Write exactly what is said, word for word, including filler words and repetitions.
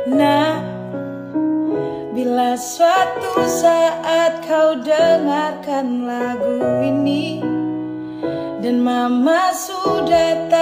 Nah, bila suatu saat kau dengarkan lagu ini dan mama sudah